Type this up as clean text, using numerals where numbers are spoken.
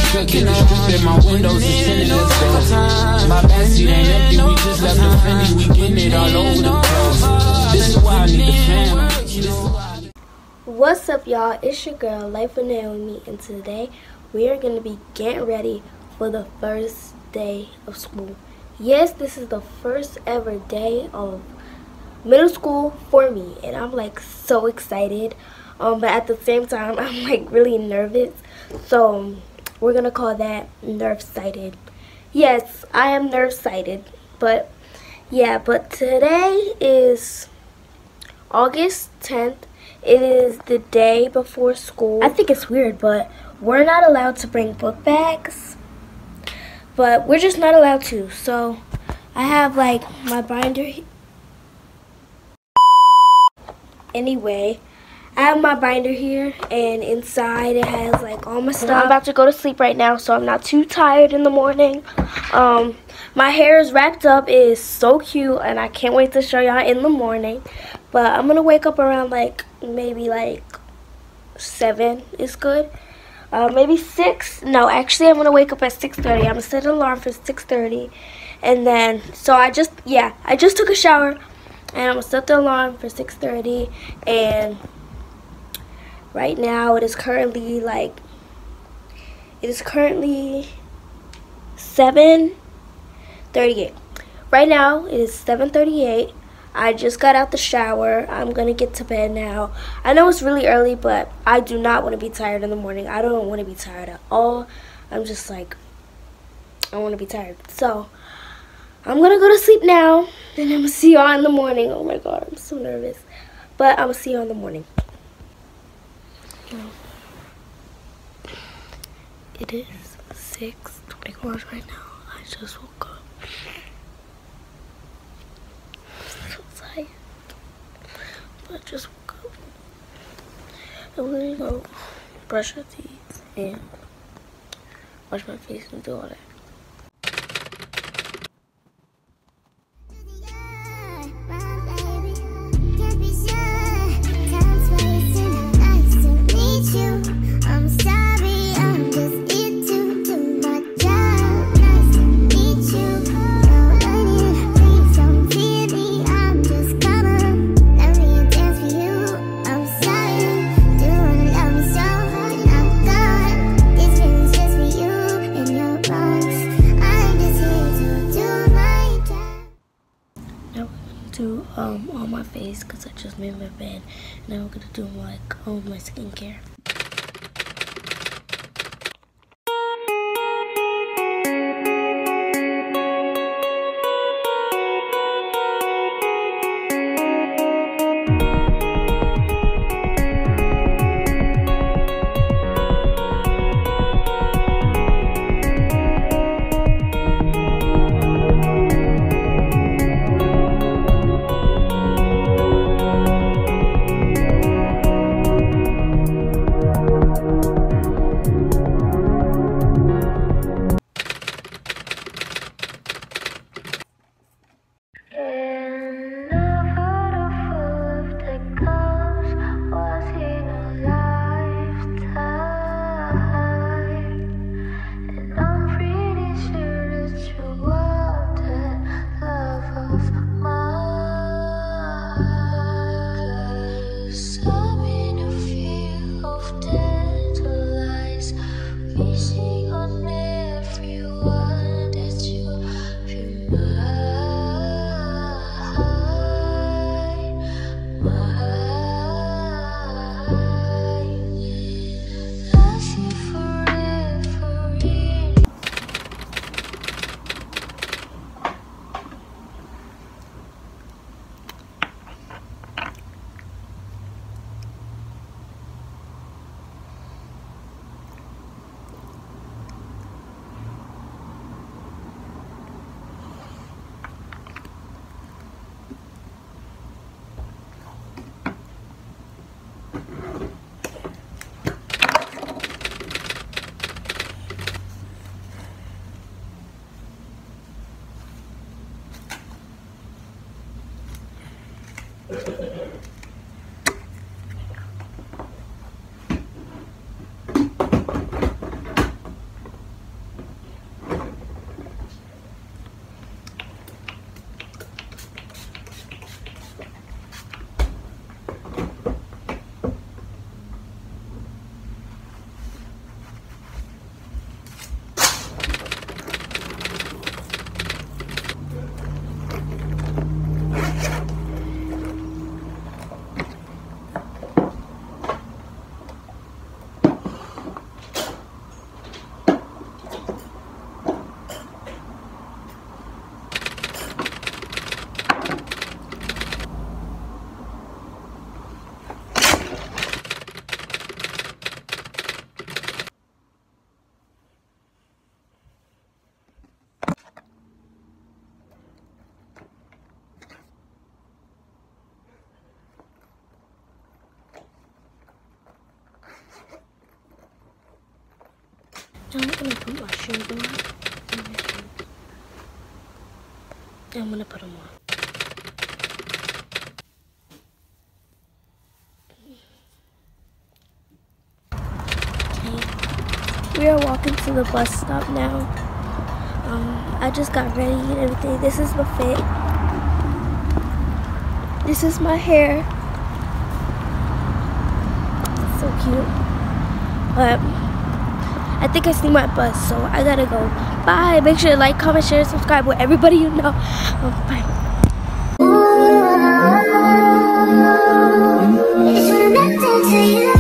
Cooking the street and my windows is tinted, let's go. My backseat ain't empty, we just left the Fendi, we getting it all over the place. This is why I need the fam. What's up, y'all? It's your girl, Life with Naomi, and today we are going to be getting ready for the first day of school. Yes, this is the first ever day of middle school for me, and I'm like so excited. But at the same time, I'm like really nervous. So we're gonna call that nerve-sighted. Yes, I am nerve-sighted. But yeah, but today is August 10th. It is the day before school. I think it's weird, but we're not allowed to bring book bags. But we're just not allowed to. So I have like my binder. Anyway, I have my binder here, and inside it has like all my stuff. I'm about to go to sleep right now, so I'm not too tired in the morning. My hair is wrapped up. It is so cute, and I can't wait to show y'all in the morning. But I'm gonna wake up around like maybe like 7 is good. Maybe 6. No, actually, I'm gonna wake up at 6:30. I'm gonna set an alarm for 6:30, and then so I just took a shower. And I'm going to set the alarm for 6:30, and right now it is currently 7:38. Right now it is 7:38. I just got out the shower. I'm going to get to bed now. I know it's really early, but I do not want to be tired in the morning. I don't want to be tired at all. I'm just like, I want to be tired. So I'm going to go to sleep now, and I'm going to see y'all in the morning. Oh my God, I'm so nervous. But I'm going to see y'all in the morning. It is 6:21 right now. I just woke up. I'm so tired. But I just woke up. I'm going to go brush my teeth and wash my face and do all that. Do on my face because I just made my bed. Now I'm gonna do like my skincare. I'm gonna put my shoes on. I'm gonna put them on. Okay. We are walking to the bus stop now. I just got ready and everything. This is the fit. This is my hair. So cute. But I think I see my bus, so I gotta go. Bye. Make sure to like, comment, share, subscribe with everybody you know. Bye. It's connected to you.